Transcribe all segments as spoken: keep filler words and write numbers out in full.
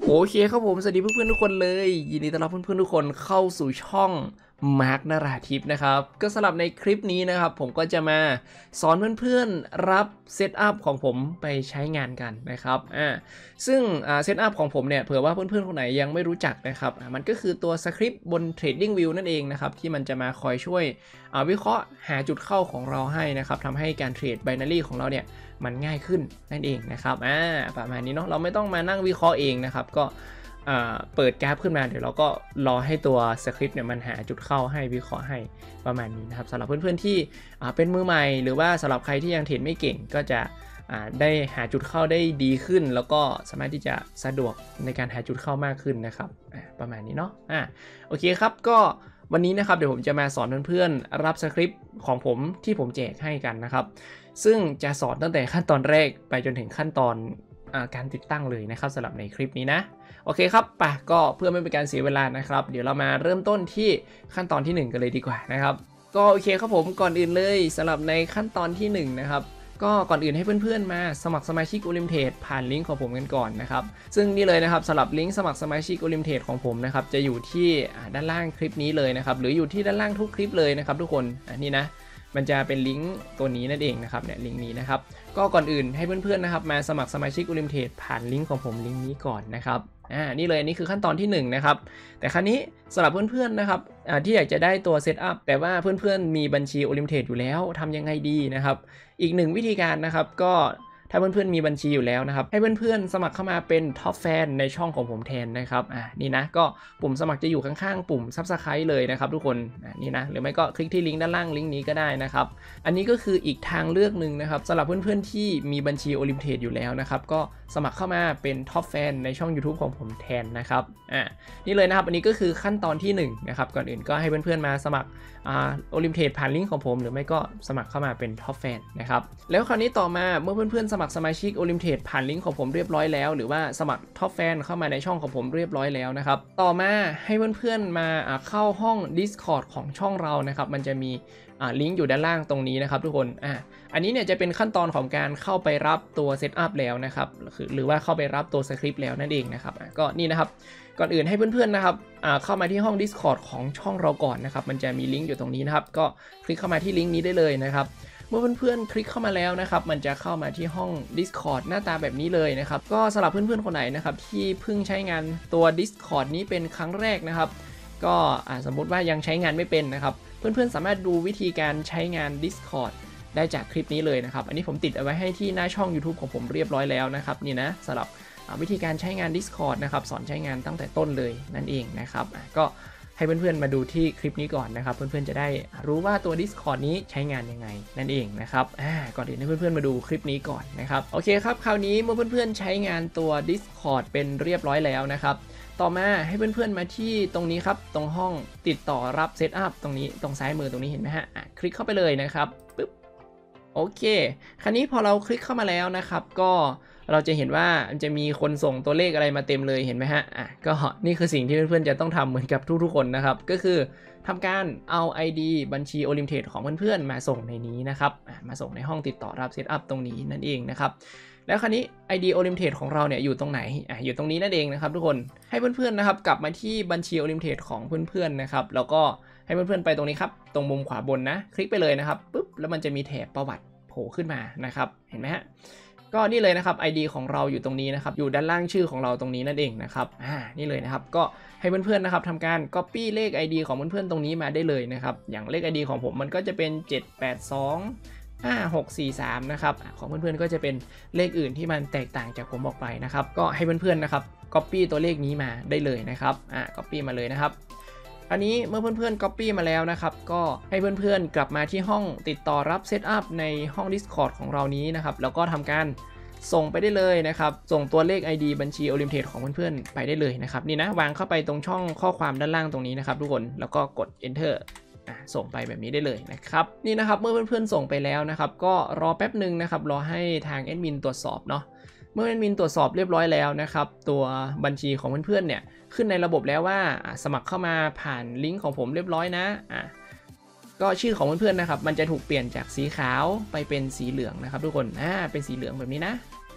โอเคครับผมสวัสดีเพื่อนๆทุกคนเลยยินดีต้อนรับเพื่อนๆทุกคนเข้าสู่ช่องมาร์กนาราทิพย์นะครับก็สำหรับในคลิปนี้นะครับผมก็จะมาสอนเพื่อนๆรับเซตอัพของผมไปใช้งานกันนะครับอ่าซึ่งอ่าเซตอัพของผมเนี่ยเผื่อว่าเพื่อนๆคนไหนยังไม่รู้จักนะครับมันก็คือตัวสคริปต์บน TradingView นั่นเองนะครับที่มันจะมาคอยช่วยวิเคราะห์หาจุดเข้าของเราให้นะครับทำให้การเทรด Binary ของเราเนี่ยมันง่ายขึ้นนั่นเองนะครับอ่าประมาณนี้เนาะเราไม่ต้องมานั่งวิเคราะห์เองนะครับก็เปิดกราฟขึ้นมาเดี๋ยวเราก็รอให้ตัวสคริปต์เนี่ยมันหาจุดเข้าให้วิเคราะห์ให้ประมาณนี้นะครับสำหรับเพื่อนๆที่เป็นมือใหม่หรือว่าสำหรับใครที่ยังเทรดไม่เก่งก็จะได้หาจุดเข้าได้ดีขึ้นแล้วก็สามารถที่จะสะดวกในการหาจุดเข้ามากขึ้นนะครับประมาณนี้เนาะอ่ะโอเคครับก็วันนี้นะครับเดี๋ยวผมจะมาสอนเพื่อนๆรับสคริปต์ของผมที่ผมแจกให้กันนะครับซึ่งจะสอนตั้งแต่ขั้นตอนแรกไปจนถึงขั้นตอนการติดตั้งเลยนะครับสำหรับในคลิปนี้นะโอเคครับป่ะก็เพื่อไม่เป็นการเสียเวลานะครับเดี๋ยวเรามาเริ่มต้นที่ขั้นตอนที่หนึ่งกันเลยดีกว่านะครับก็โอเคครับผมก่อนอื่นเลยสำหรับในขั้นตอนที่หนึ่งนะครับก็ก่อนอื่นให้เพื่อนๆมาสมัครสมาชิก Unlimited ผ่านลิงก์ของผมกันก่อนนะครับซึ่งนี่เลยนะครับสำหรับลิงก์สมัครสมาชิก Unlimited ของผมนะครับจะอยู่ที่ด้านล่างคลิปนี้เลยนะครับหรืออยู่ที่ด้านล่างทุกคลิปเลยนะครับทุกคนอันนี้นะมันจะเป็นลิงก์ตัวนี้นั่นเองนะครับเนี่ยลิงก์นี้นะครับก็ก่อนอื่นให้เพื่อนๆนะครับมาสมัครสมาชิก Unlimited ผ่านลิงก์ของผมลิงก์นี้ก่อนนะครับอ่านี่เลยนี่คือขั้นตอนที่หนึ่งนะครับแต่ครั้นี้สำหรับเพื่อนๆนะครับอ่าที่อยากจะได้ตัวเซตอัพแต่ว่าเพื่อนๆมีบัญชี Unlimited อยู่แล้วทำยังไงดีนะครับอีกหนึ่งวิธีการนะครับก็ถ้าเพื่อนๆมีบัญชีอยู่แล้วนะครับให้เพื่อนๆสมัครเข้ามาเป็นท็อปแฟนในช่องของผมแทนนะครับอ่านี่นะก็ปุ่มสมัครจะอยู่ข้างๆปุ่ม Subscribe เลยนะครับทุกคนอ่านี่นะหรือไม่ก็คลิกที่ลิงก์ด้านล่างลิงก์นี้ก็ได้นะครับอันนี้ก็คืออีกทางเลือกหนึ่งนะครับสำหรับเพื่อนๆที่มีบัญชี Unlimited อยู่แล้วนะครับก็สมัครเข้ามาเป็นท็อปแฟนในช่อง YouTube ของผมแทนนะครับอ่านี่เลยนะครับอันนี้ก็คือขั้นตอนที่หนึ่งนะครับก่อนอื่นก็ให้เพื่อนๆมาสมัครอ่า Unlimited ผ่านลิงก์ของผมหรือไม่ก็สมัครเข้ามาเป็นท็อปแฟนนะครับแล้วคราวนี้ต่อมาเมื่อเพื่อนๆสมัครสมาชิก Unlimited ผ่านลิงก์ของผมเรียบร้อยแล้วหรือว่าสมัครท็อปแฟนเข้ามาในช่องของผมเรียบร้อยแล้วนะครับต่อมาให้เพื่อนๆมาเข้าห้อง Discord ของช่องเรานะครับมันจะมีลิงก์อยู่ด้านล่างตรงนี้นะครับทุกคนอ่าอันนี้เนี่ยจะเป็นขั้นตอนของการเข้าไปรับตัวเซตอัพแล้วนะครับหรือว่าเข้าไปรับตัวสคริปต์แล้วนั่นเองนะครับก็นี่นะครับก่อนอื่นให้เพื่อนๆนะครับเข้ามาที่ห้อง Discord ของช่องเราก่อนนะครับมันจะมีลิงก์อยู่ตรงนี้นะครับก็คลิกเข้ามาที่ลิงก์นี้ได้เลยนะครับเมื่อเพื่อนๆคลิกเข้ามาแล้วนะครับมันจะเข้ามาที่ห้อง Discord หน้าตาแบบนี้เลยนะครับก็สำหรับเพื่อนๆคนไหนนะครับที่เพิ่งใช้งานตัว Discord นี้เป็นครั้งแรกนะครับก็สมมุติว่ายังใช้งานไม่เป็นนะครับเพื่อนๆสามารถดูวิธีการใช้งาน Discord ได้จากคลิปนี้เลยนะครับอันนี้ผมติดเอาไว้ให้ที่หน้าช่อง YouTube ของผมเรียบร้อยแล้วนะครับนี่นะสำหรับวิธีการใช้งาน Discord นะครับสอนใช้งานตั้งแต่ต้นเลยนั่นเองนะครับก็ให้เพื่อนๆมาดูที่คลิปนี้ก่อนนะครับเพื่อนๆจะได้รู้ว่าตัว Discord นี้ใช้งานยังไงนั่นเองนะครับอ่าก่อนอื่นให้เพื่อนๆมาดูคลิปนี้ก่อนนะครับโอเคครับคราวนี้เมื่อเพื่อนๆใช้งานตัว Discord เป็นเรียบร้อยแล้วนะครับต่อมาให้เพื่อนๆมาที่ตรงนี้ครับตรงห้องติดต่อรับเซตอัพตรงนี้ตรงซ้ายมือตรงนี้เห็นไหมฮะอ่ะคลิกเข้าไปเลยนะครับปึ๊บโอเคคราวนี้พอเราคลิกเข้ามาแล้วนะครับก็เราจะเห็นว่าจะมีคนส่งตัวเลขอะไรมาเต็มเลยเห็นไหมฮะอ่ะก็นี่คือสิ่งที่เพื่อนๆจะต้องทำเหมือนกับทุกๆคนนะครับก็คือทำการเอา ไอ ดี บัญชี Unlimited ของเพื่อนๆมาส่งในนี้นะครับมาส่งในห้องติดต่อรับเซตอัพตรงนี้นั่นเองนะครับแล้วคราวนี้ ไอ ดี Unlimited ของเราเนี่ยอยู่ตรงไหนอ่ะอยู่ตรงนี้นั่นเองนะครับทุกคนให้เพื่อนๆนะครับกลับมาที่บัญชี Unlimited ของเพื่อนๆนะครับแล้วก็ให้เพื่อนๆไปตรงนี้ครับตรงมุมขวาบนนะคลิกไปเลยนะครับปุ๊บแล้วมันจะมีแถบประวัติโผล่ขึ้นมานะครับเห็นไหมฮะก็นี่เลยนะครับ ไอ ดี ของเราอยู่ตรงนี้นะครับอยู่ด้านล่างชื่อของเราตรงนี้นั่นเองนะครับอ่านี่เลยนะครับก็ให้เพื่อนๆนะครับทำการ Copy เลข ไอ ดี ของเพื่อนๆตรงนี้มาได้เลยนะครับอย่างเลข ไอ ดี ของผมมันก็จะเป็นเจ็ด แปด สอง ห้า หก สี่ สามนะครับของเพื่อนๆก็จะเป็นเลขอื่นที่มันแตกต่างจากผมออกไปนะครับก็ให้เพื่อนๆนะครับ Copy ตัวเลขนี้มาได้เลยนะครับอ่า Copy มาเลยนะครับอันนี้เมื่อเพื่อนๆ Copy มาแล้วนะครับก็ให้เพื่อนๆกลับมาที่ห้องติดต่อรับเซตอัพในห้อง Discord ของเรานี้นะครับแล้วก็ทำการส่งไปได้เลยนะครับส่งตัวเลข ไอ ดี บัญชี Unlimited ของเพื่อนๆไปได้เลยนะครับนี่นะวางเข้าไปตรงช่องข้อความด้านล่างตรงนี้นะครับทุกคนแล้วก็กด Enterส่งไปแบบนี้ได้เลยนะครับนี่นะครับเมื่อเพื่อนๆส่งไปแล้วนะครับก็รอแป๊บหนึ่งนะครับรอให้ทางแอดมินตรวจสอบเนาะเมื่อแอดมินตรวจสอบเรียบร้อยแล้วนะครับตัวบัญชีของเพื่อนๆเนี่ยขึ้นในระบบแล้วว่าสมัครเข้ามาผ่านลิงก์ของผมเรียบร้อยนะอ่ะก็ชื่อของเพื่อนๆนะครับมันจะถูกเปลี่ยนจากสีขาวไปเป็นสีเหลืองนะครับทุกคนอ่าเป็นสีเหลืองแบบนี้นะ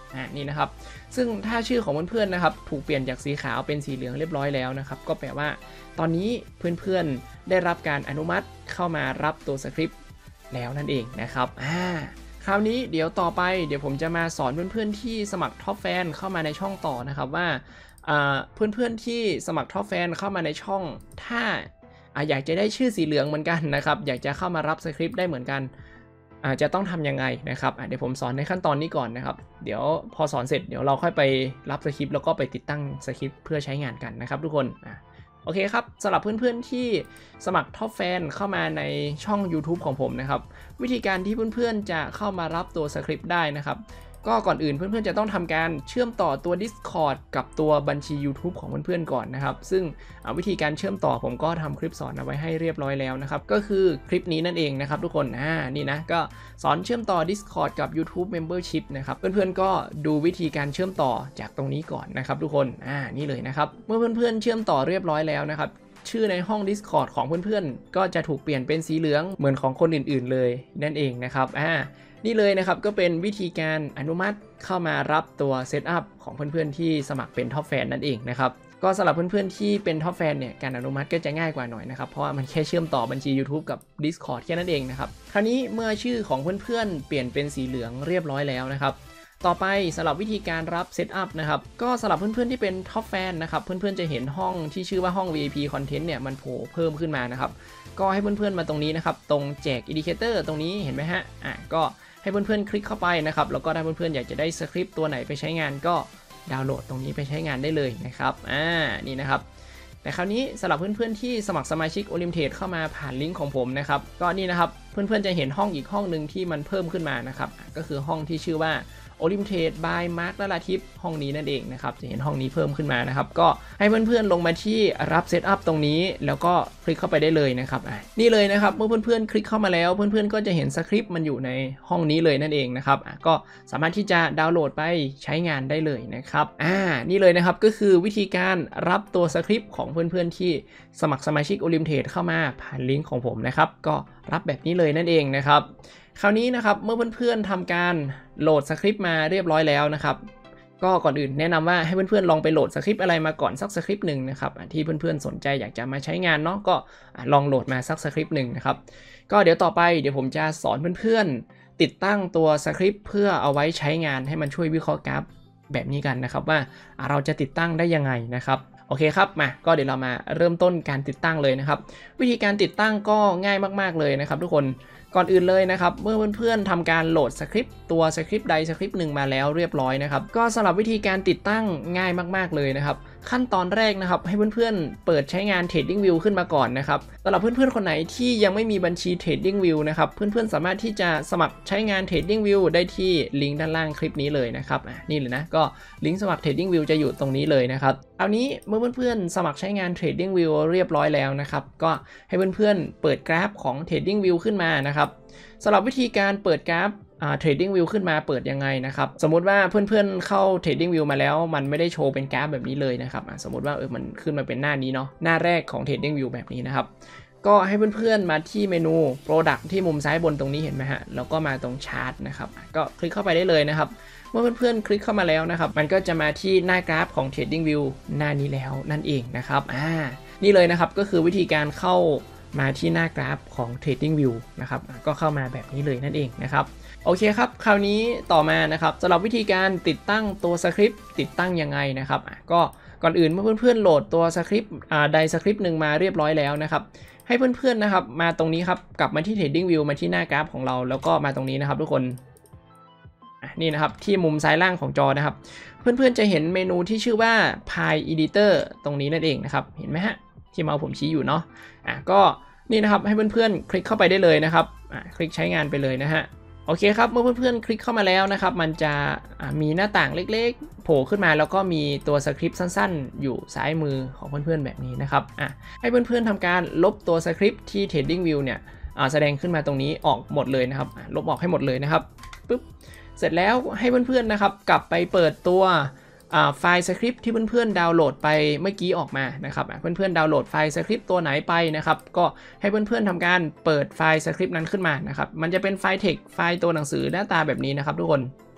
อ่านี่นะครับซึ่งถ้าชื่อของเพื่อนๆนะครับถูกเปลี่ยนจากสีขาวเป็นสีเหลืองเรียบร้อยแล้วนะครับก็แปลว่าตอนนี้เพื่อนๆได้รับการอนุมัติเข้ามารับตัวสคริปต์แล้วนั่นเองนะครับอ่าคราวนี้เดี๋ยวต่อไปเดี๋ยวผมจะมาสอนเพื่อนๆที่สมัครท็อปแฟนเข้ามาในช่องต่อนะครับว่าเพื่อนๆที่สมัครท็อปแฟนเข้ามาในช่องถ้าอยากจะได้ชื่อสีเหลืองเหมือนกันนะครับอยากจะเข้ามารับสคริปต์ได้เหมือนกันอาจจะต้องทำยังไงนะครับเดี๋ยวผมสอนในขั้นตอนนี้ก่อนนะครับเดี๋ยวพอสอนเสร็จเดี๋ยวเราค่อยไปรับสคริปต์แล้วก็ไปติดตั้งสคริปต์เพื่อใช้งานกันนะครับทุกคนโอเคครับสำหรับเพื่อนๆที่สมัครท็อปแฟนเข้ามาในช่อง YouTube ของผมนะครับวิธีการที่เพื่อนๆจะเข้ามารับตัวสคริปต์ได้นะครับก็ก่อนอื่นเพื่อนๆจะต้องทำการเชื่อมต่อตัว Discord กับตัวบัญชี YouTube ของเพื่อนๆก่อนนะครับซึ่งวิธีการเชื่อมต่อผมก็ทำคลิปสอนเอาไว้ให้เรียบร้อยแล้วนะครับก็คือคลิปนี้นั่นเองนะครับทุกคนอ่านี่นะก็สอนเชื่อมต่อ Discord กับ YouTube Membership นะครับเพื่อนๆก็ดูวิธีการเชื่อมต่อจากตรงนี้ก่อนนะครับทุกคนอ่านี่เลยนะครับเมื่อเพื่อนๆเชื่อมต่อเรียบร้อยแล้วนะครับชื่อในห้อง Discord ของเพื่อนๆก็จะถูกเปลี่ยนเป็นสีเหลืองเหมือนของคนอื่นๆเลยนั่นเองนะครับอ่านี่เลยนะครับก็เป็นวิธีการอนุมัติเข้ามารับตัวเซตอัพของเพื่อนๆที่สมัครเป็นท็อปแฟนนั่นเองนะครับก็สำหรับเพื่อนๆที่เป็นท็อปแฟนเนี่ยการอนุมัติก็จะง่ายกว่าหน่อยนะครับเพราะว่ามันแค่เชื่อมต่อบัญชี YouTube กับ Discord แค่นั้นเองนะครับคราวนี้เมื่อชื่อของเพื่อนๆเปลี่ยนเป็นสีเหลืองเรียบร้อยแล้วนะครับต่อไปสำหรับวิธีการรับเซตอัพนะครับก็สำหรับเพื่อนๆที่เป็นท็อปแฟนนะครับเพื่อนๆจะเห็นห้องที่ชื่อว่าห้อง วี ไอ พี Content เนี่ยมันโผล่เพิ่มขึ้นมานะครับก็ให้เพื่อนๆมาตรงนี้นะครับตรงแจกอินดิเคเตอร์ตรงนี้เห็นไหมฮะอ่ะก็ให้เพื่อนๆคลิกเข้าไปนะครับแล้วก็ถ้าเพื่อนๆอยากจะได้สคริปต์ตัวไหนไปใช้งานก็ดาวน์โหลดตรงนี้ไปใช้งานได้เลยนะครับอ่านี่นะครับแต่คราวนี้สำหรับเพื่อนๆที่สมัครสมาชิก Olymtate เข้ามาผ่านลิงก์ของผมนะครับก็นี่นะครับเพื่อนๆจะเห็นห้องอีกห้องหนึ่งที่มันเพิ่มขึ้นมานะครับก็คือห้องที่ชื่อว่า Olymtate by Mark นราทิพย์ห้องนี้นั่นเองนะครับจะเห็นห้องนี้เพิ่มขึ้นมานะครับก็ให้เพื่อนๆลงมาที่รับเซตอัพตรงนี้แล้วก็คลิกเข้าไปได้เลยนะครับนี่เลยนะครับเมื่อเพื่อนๆคลิกเข้ามาแล้วเพื่อนๆก็จะเห็นสคริปต์มันอยู่ในห้องนี้เลยนั่นเองนะครับก็สามารถที่จะดาวน์โหลดไปใช้งานได้เลยนะครับอ่านี่เลยนะครับก็คือวิธีการรับตัวสคริปต์ของเพื่อนๆที่สมัครสมาชิก Olymtate เข้ามาผ่านลิงก์ของผมนะครับก็รับแบบนี้เลยนั่นเองนะครับคราวนี้นะครับเมื่อเพื่อนๆทำการโหลดสคริปต์มาเรียบร้อยแล้วนะครับก็ก่อนอื่นแนะนำว่าให้เพื่อนๆลองไปโหลดสคริปต์อะไรมาก่อนสักสคริปต์หนึ่งนะครับที่เพื่อนๆสนใจอยากจะมาใช้งานเนาะก็ลองโหลดมาสักสคริปต์หนึ่งนะครับก็เดี๋ยวต่อไปเดี๋ยวผมจะสอนเพื่อนๆติดตั้งตัวสคริปต์เพื่อเอาไว้ใช้งานให้มันช่วยวิเคราะห์กราฟแบบนี้กันนะครับว่าเราจะติดตั้งได้ยังไงนะครับโอเคครับมาก็เดี๋ยวเรามาเริ่มต้นการติดตั้งเลยนะครับวิธีการติดตั้งก็ง่ายมากๆเลยนะครับทุกคนก่อนอื่นเลยนะครับเมื่อเพื่อนๆทำการโหลดสคริปต์ตัวสคริปต์ใดสคริปต์หนึ่งมาแล้วเรียบร้อยนะครับก็สำหรับวิธีการติดตั้งง่ายมากๆเลยนะครับขั้นตอนแรกนะครับให้เพื่อนๆเปิดใช้งาน TradingView ขึ้นมาก่อนนะครับสำหรับเพื่อนๆคนไหนที่ยังไม่มีบัญชี TradingView นะครับเพื่อนๆสามารถที่จะสมัครใช้งาน TradingView ได้ที่ลิงก์ด้านล่างคลิปนี้เลยนะครับอ่ะนี่เลยนะก็ลิงก์สมัคร TradingView จะอยู่ตรงนี้เลยนะครับคราวนี้เมื่อเพื่อนๆสมัครใช้งาน TradingView เรียบร้อยแล้วนะครับก็ให้เพื่อนๆเปิดกราฟของ TradingView ขึ้นมานะครับสำหรับวิธีการเปิดกราฟอ่า TradingView ขึ้นมาเปิดยังไงนะครับสมมุติว่าเพื่อนๆเข้า TradingView มาแล้วมันไม่ได้โชว์เป็นกราฟแบบนี้เลยนะครับสมมติว่าเออมันขึ้นมาเป็นหน้านี้เนาะหน้าแรกของ TradingView แบบนี้นะครับก็ให้เพื่อนๆมาที่เมนู Product ที่มุมซ้ายบนตรงนี้เห็นไหมฮะแล้วก็มาตรง Chart นะครับก็คลิกเข้าไปได้เลยนะครับเมื่อเพื่อนๆคลิกเข้ามาแล้วนะครับมันก็จะมาที่หน้ากราฟของ TradingView หน้านี้แล้วนั่นเองนะครับอ่านี่เลยนะครับก็คือวิธีการเข้ามาที่หน้ากราฟของ TradingView นะครับก็เข้ามาแบบนี้เลยนั่นเองนะครับโอเคครับคราวนี้ต่อมานะครับสำหรับวิธีการติดตั้งตัวสคริปต์ติดตั้งยังไงนะครับก็ก่อนอื่นเมื่อเพื่อนๆโหลดตัวสคริปต์ใดสคริปต์หนึ่งมาเรียบร้อยแล้วนะครับให้เพื่อนๆนะครับมาตรงนี้ครับกลับมาที่ TradingView มาที่หน้ากราฟของเราแล้วก็มาตรงนี้นะครับทุกคนนี่นะครับที่มุมซ้ายล่างของจอนะครับเพื่อนๆจะเห็นเมนูที่ชื่อว่า Pi Editor ตรงนี้นั่นเองนะครับเห็นไหมฮะที่เมาส์ผมชี้อยู่เนาะอ่ะก็นี่นะครับให้เพื่อนๆคลิกเข้าไปได้เลยนะครับอ่ะคลิกใช้งานไปเลยนะฮะโอเคครับเมื่อเพื่อนๆคลิกเข้ามาแล้วนะครับมันจะมีหน้าต่างเล็กๆโผล่ขึ้นมาแล้วก็มีตัวสคริปต์สั้นๆอยู่ซ้ายมือของเพื่อนๆแบบนี้นะครับอ่ะให้เพื่อนๆทำการลบตัวสคริปต์ที่ TradingView เนี่ยแสดงขึ้นมาตรงนี้ออกหมดเลยนะครับลบออกให้หมดเลยนะครับปึ๊บเสร็จแล้วให้เพื่อนๆนะครับกลับไปเปิดตัวไฟล์สคริปต์ที่เพื่อนๆดาวน์โหลดไปเมื่อกี้ออกมานะครับเพื่อนๆดาวน์โหลดไฟล์สคริปต์ตัวไหนไปนะครับก็ให้เพื่อนๆทำการเปิดไฟล์สคริปต์นั้นขึ้นมานะครับมันจะเป็นไฟล์ text ไฟล์ตัวหนังสือหน้าตาแบบนี้นะครับทุกคน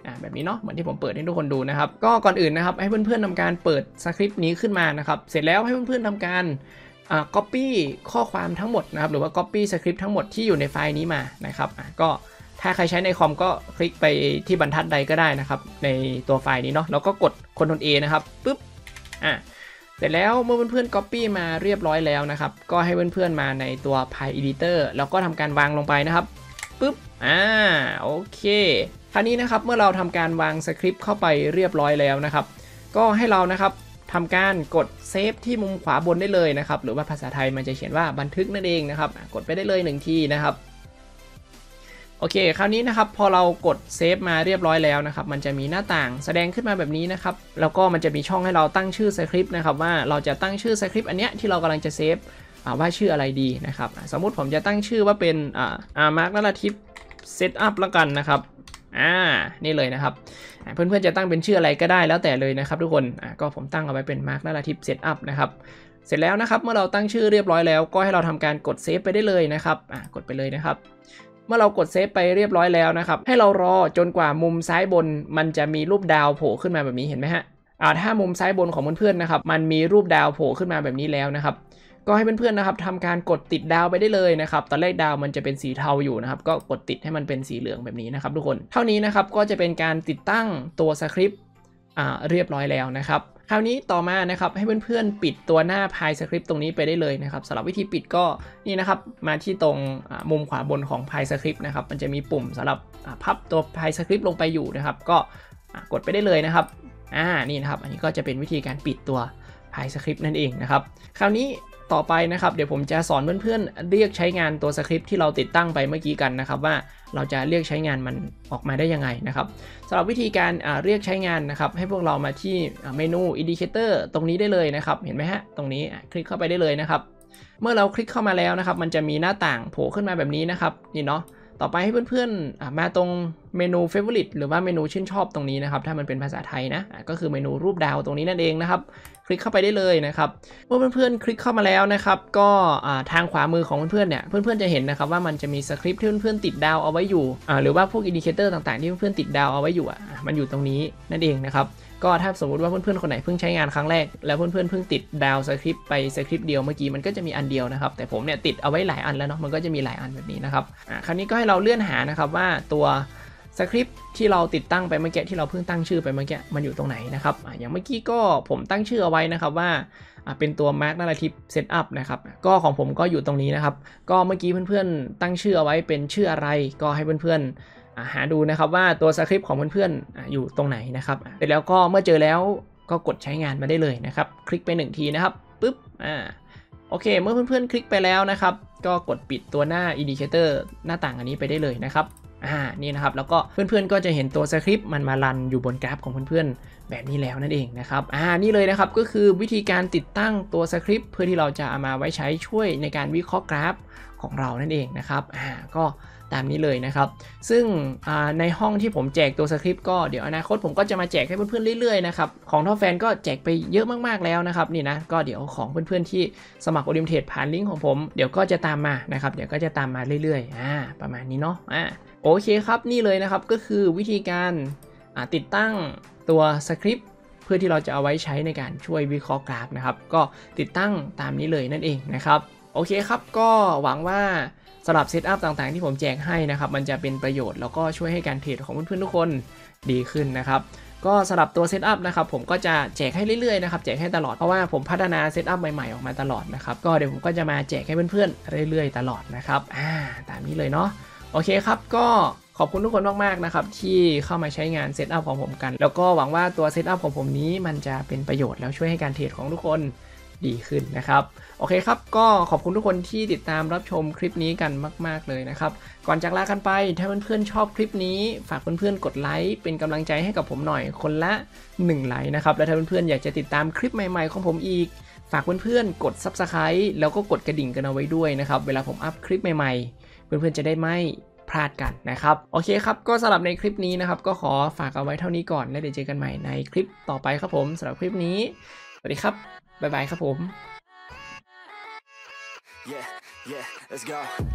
อ่าแบบนี้เนาะเหมือนที่ผมเปิดให้ทุกคนดูนะครับก็ก่อนอื่นนะครับให้เพื่อนๆทำการเปิดสคริปต์นี้ขึ้นมานะครับเสร็จแล้วให้เพื่อนๆทำการอ่า copy ข้อความทั้งหมดนะครับหรือว่า copy สคริปต์ทั้งหมดที่อยู่ในไฟล์นี้มานะครับอ่าก็ถ้าใครใช้ในคอมก็คลิกไปที่บรรทัดใดก็ได้นะครับในตัวไฟล์นี้เนาะแล้วก็กด Ctrl A นะครับปุ๊บอ่าเสร็จแล้วเมื่อเพื่อนๆ copy มาเรียบร้อยแล้วนะครับก็ให้เพื่อนๆมาในตัว File Editor แล้วก็ทำการวางลงไปนะครับปุ๊บอ่าโอเคคราวนี้นะครับเมื่อเราทำการวางสคริปต์เข้าไปเรียบร้อยแล้วนะครับก็ให้เรานะครับทำการกดเซฟที่มุมขวาบนได้เลยนะครับหรือว่าภาษาไทยมันจะเขียนว่าบันทึกนั่นเองนะครับกดไปได้เลยหนึ่งทีนะครับโอเคคราวนี้นะครับพอเรากดเซฟมาเรียบร้อยแล้วนะครับมันจะมีหน้าต่างแสดงขึ้นมาแบบนี้นะครับแล้วก็มันจะมีช่องให้เราตั้งชื่อสคริปต์นะครับว่าเราจะตั้งชื่อสคริปต์อันเนี้ยที่เรากำลังจะเซฟว่าชื่ออะไรดีนะครับสมมุติผมจะตั้งชื่อว่าเป็นอ่าอ่ามาร์กนาราทิฟเซตอัพแล้วกันนะครับอ่านี่เลยนะครับเพื่อนๆจะตั้งเป็นชื่ออะไรก็ได้แล้วแต่เลยนะครับทุกคนอ่าก็ผมตั้งเอาไว้เป็นมาร์กนาราทิฟเซตอัพนะครับเสร็จแล้วนะครับเมื่อเราตั้งชื่อเรียบร้อยแล้วก็ให้เราทำการกดเซฟไปได้เลยนะครับอ่ากดไปเลยนะครับเมื่อเรากดเซฟไปเรียบร้อยแล้วนะครับให้เรารอจนกว่ามุมซ้ายบนมันจะมีรูปดาวโผล่ขึ้นมาแบบนี้เห็นไหมฮะอ่าถ้ามุมซ้ายบนของเพื่อนๆนะครับมันมีรูปดาวโผล่ขึ้นมาแบบนี้แล้วนะครับก็ให้เพื่อนๆนะครับทำการกดติดดาวไปได้เลยนะครับตอนแรกดาวมันจะเป็นสีเทาอยู่นะครับก็กดติดให้มันเป็นสีเหลืองแบบนี้นะครับทุกคนเท่านี้นะครับก็จะเป็นการติดตั้งตัวสคริปต์อ่าเรียบร้อยแล้วนะครับคราวนี้ต่อมานะครับให้เพื่อนๆปิดตัวหน้าพายสคริปต์ตรงนี้ไปได้เลยนะครับสำหรับวิธีปิดก็นี่นะครับมาที่ตรงมุมขวาบนของพายสคริปต์นะครับมันจะมีปุ่มสำหรับพับตัวพายสคริปต์ลงไปอยู่นะครับก็กดไปได้เลยนะครับอ่านี่นะครับอันนี้ก็จะเป็นวิธีการปิดตัวพายสคริปต์นั่นเองนะครับคราวนี้ต่อไปนะครับเดี๋ยวผมจะสอนเพื่อนๆเรียกใช้งานตัวสคริปต์ที่เราติดตั้งไปเมื่อกี้กันนะครับว่าเราจะเรียกใช้งานมันออกมาได้ยังไงนะครับสำหรับวิธีการเรียกใช้งานนะครับให้พวกเรามาที่เมนู Indicator ตรงนี้ได้เลยนะครับเห็นไหมฮะตรงนี้คลิกเข้าไปได้เลยนะครับเมื่อเราคลิกเข้ามาแล้วนะครับมันจะมีหน้าต่างโผล่ขึ้นมาแบบนี้นะครับนี่เนาะต่อไปให้เพื่อนๆมาตรงเมนู Favorite หรือว่าเมนูชื่นชอบตรงนี้นะครับถ้ามันเป็นภาษาไทยนะก็คือเมนูรูปดาวตรงนี้นั่นเองนะครับคลิกเข้าไปได้เลยนะครับเมื่อเพื่อนๆคลิกเข้ามาแล้วนะครับก็ทางขวามือของเพื่อนๆเนี่ยเพื่อนๆจะเห็นนะครับว่ามันจะมีสคริปต์ที่เพื่อนๆติดดาวเอาไว้อยู่หรือว่าพวกอินดิเคเตอร์ต่างๆที่เพื่อนๆติดดาวเอาไว้อยู่อ่ะมันอยู่ตรงนี้นั่นเองนะครับก็ถ้าสมมติว่าเพื่อนๆคนไหนเพิ่งใช้งานครั้งแรกแล้วเพื่อนๆเพิ่งติดดาวสคริปต์ไปสคริปต์เดียวเมื่อกี้มันก็จะมีอันเดียวนะครับแต่ผมเนี่ยติดเอาไว้หลายอันแล้วเนาะมันก็จะมีหลายอันแบบนี้นะครับอ่ะคราวนี้ก็ให้เราเลื่อนหานะครับว่าตัวสคริปต์ที่เราติดตั้งไปเมื่อกี้ที่เราเพิ่งตั้งชื่อไปเมื่อกี้มันอยู่ตรงไหนนะครับอ่ะอย่างเมื่อกี้ก็ผมตั้งชื่อเอาไว้นะครับว่าเป็นตัว Mark Narrative Setup นะครับก็ของผมก็อยู่ตรงนี้นะครับก็เมื่อกี้เพื่อนๆตั้งชื่อเอาไว้เป็นชื่ออะไรก็ให้เพื่อนๆหาดูนะครับว่าตัวสคริปต์ของเพื่อนๆอยู่ตรงไหนนะครับเสร็จแล้วก็เมื่อเจอแล้วก็กดใช้งานมาได้เลยนะครับคลิกไปหนึ่งทีนะครับปึ๊บอ่าโอเคเมื่อเพื่อนๆคลิกไปแล้วนะครับก็กดปิดตัวหน้า Indicator หน้าต่างอันนี้ไปได้เลยนะครับอ่านี่นะครับแล้วก็เพื่อนๆก็จะเห็นตัวสคริปต์มันมารันอยู่บนกราฟของเพื่อนๆแบบนี้แล้วนั่นเองนะครับอ่านี่เลยนะครับก็คือวิธีการติดตั้งตัวสคริปต์เพื่อที่เราจะเอามาไว้ใช้ช่วยในการวิเคราะห์กราฟของเรานั่นเองนะครับอ่าก็ตามนี้เลยนะครับซึ่งในห้องที่ผมแจกตัวสคริปต์ก็เดี๋ยวอนาคตผมก็จะมาแจกให้เพื่อนๆเรื่อยๆนะครับของท็อปแฟนก็แจกไปเยอะมากๆแล้วนะครับนี่นะก็เดี๋ยวของเพื่อนๆที่สมัคร Orientate ผ่านลิงก์ของผมเดี๋ยวก็จะตามมานะครับเดี๋ยวก็จะตามมาเรื่อยๆอ่าประมาณนี้เนาะอ่าโอเคครับนี่เลยนะครับก็คือวิธีการติดตั้งตัวสคริปต์เพื่อที่เราจะเอาไว้ใช้ในการช่วยวิเคราะห์กราฟนะครับก็ติดตั้งตามนี้เลยนั่นเองนะครับโอเคครับก็หวังว่าสำหรับเซตอัพต่างๆที่ผมแจกให้นะครับมันจะเป็นประโยชน์แล้วก็ช่วยให้การเทรดของเพื่อนๆทุกคนดีขึ้นนะครับก็สำหรับตัวเซตอัพนะครับผมก็จะแจกให้เรื่อยๆนะครับแจกให้ตลอดเพราะว่าผมพัฒนาเซตอัพใหม่ๆออกมาตลอดนะครับก็เดี๋ยวผมก็จะมาแจกให้เพื่อนๆเรื่อยๆตลอดนะครับอ่าตามนี้เลยเนาะโอเคครับก็ขอบคุณทุกคนมากๆนะครับที่เข้ามาใช้งานเซตอัพของผมกันแล้วก็หวังว่าตัวเซตอัพของผมนี้มันจะเป็นประโยชน์แล้วช่วยให้การเทรดของทุกคนดีขึ้นนะครับโอเคครับก็ขอบคุณทุกคนที่ติดตามรับชมคลิปนี้กันมากๆเลยนะครับก่อนจากลากันไปถ้าเพื่อนๆชอบคลิปนี้ฝากเพื่อนๆกดไลค์เป็นกำลังใจให้กับผมหน่อยคนละหนึ่งไลค์นะครับและถ้าเพื่อนๆอยากจะติดตามคลิปใหม่ๆของผมอีกฝากเพื่อนๆกด ซับสไครบ์ แล้วก็กดกระดิ่งกันเอาไว้ด้วยนะครับเวลาผมอัพคลิปใหม่ๆเพื่อนๆจะได้ไม่พลาดกันนะครับโอเคครับก็สำหรับในคลิปนี้นะครับก็ขอฝากเอาไว้เท่านี้ก่อนแล้วเดี๋ยวเจอกันใหม่ในคลิปต่อไปครับผมสำหรับคลิปนี้สวัสดีครับบ๊ายบายครับผม Yeah, yeah, let's go.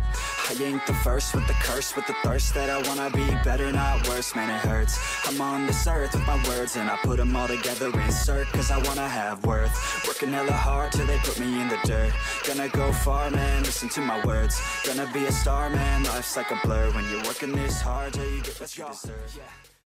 I ain't the first with the curse, with the thirst that I wanna be better, not worse, man it hurts. I'm on this earth with my words and I put them all together, insert, cause I wanna have worth. Working hella hard till they put me in the dirt. Gonna go far, man, listen to my words. Gonna be a star, man, life's like a blur. When you're working this hard till you get what you deserve.